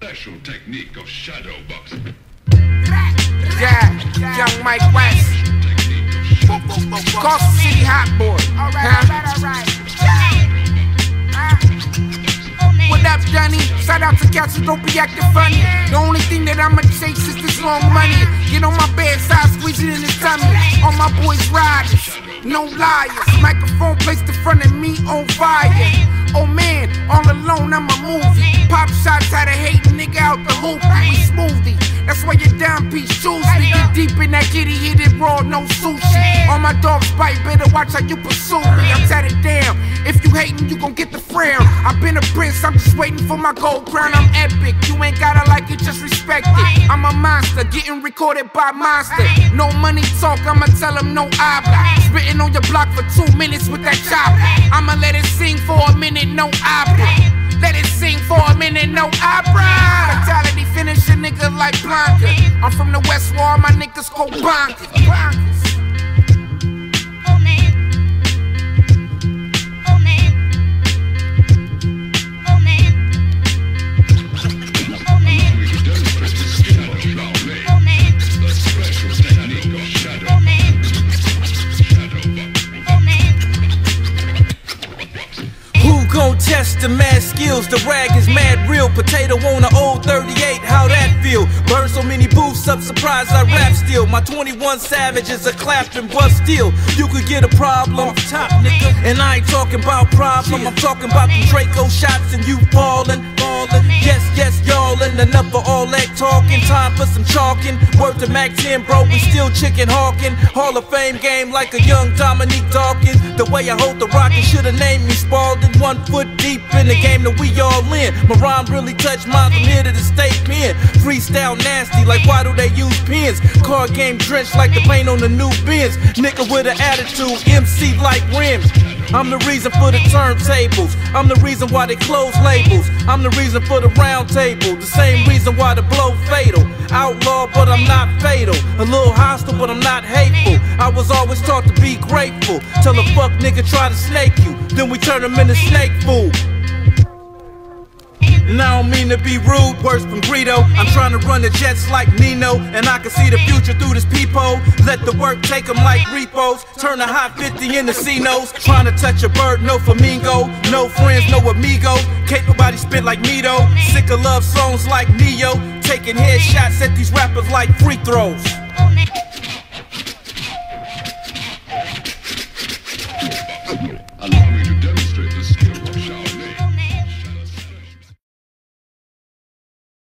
special technique of shadow boxing. Yeah, young Mike West, Coastal City Hot Boy. What up, Dunny? Shout out to cats who don't be acting funny. The only thing that I'ma chase is this long money. Get on my bedside, squeeze it in his tummy. All my boys riders, no liars. Microphone placed in front of me on fire. Oh man, all alone I'm a movie. Pop shots out of hating nigga out the hoop. We smoothie. That's why your down piece choose me. Get deep in that kitty, hit it raw, no sushi. All my dogs bite, better watch how you pursue me. I'm tatted down. If you hating, you gon' get the frown. I've been a prince, I'm just waiting for my gold crown. I'm epic, you ain't gotta like it, just respect it. I'm a monster, getting recorded by monster. No money talk, I'ma tell them no habla. Spitting on your block for 2 minutes with that chopper. I'ma let it sing for a minute, no opera. Let it sing for a minute, no opera. Fatality finish a nigga like Blanca. I'm from the West Wall, my niggas go bonkers. Test the mad skills, the rag is mad real. Potato on an old 38, how that feel? Burn so many booths up, surprised I rap still. My 21 Savages are clapping, but still you could get a problem top, nigga. And I ain't talking about problem, I'm talking about the Draco shots and you falling. Yes, yes, y'allin', enough for all that talking. Time for some chalking. Word to Mac 10, bro, we still chicken hawking. Hall of Fame game like a young Dominique Dawkins. The way I hold the rock, and should've named me Spalding. 1 foot deep in the game that we all in. My rhyme really touched mine from here to the state pen. Freestyle nasty, like why do they use pens? Card game drenched like the paint on the new Benz. Nigga with an attitude, MC like rims. I'm the reason for the turntables. I'm the reason why they close labels. I'm the reason for the round table. The same reason why the blow fatal. Outlaw, but I'm not fatal. A little hostile, but I'm not hateful. I was always taught to be grateful. Till a fuck nigga try to snake you, then we turn him into snake food. And I don't mean to be rude, worse from Greedo. I'm trying to run the Jets like Nino, and I can see the future through this peephole. Let the work take them like repos. Turn a hot 50 into C-Nos. Trying to touch a bird, no flamingo. No friends, no amigos. Can't nobody spit like me though. Sick of love songs like Neo. Taking headshots at these rappers like free throws.